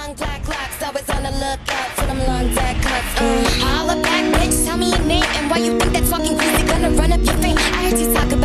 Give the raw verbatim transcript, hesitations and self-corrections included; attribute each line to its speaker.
Speaker 1: long black locks, always on the lookout for them long dead cuts. Uh, holla back, bitch, tell me your name and why you think that's fucking crazy. Gonna run up your fame. I heard you talk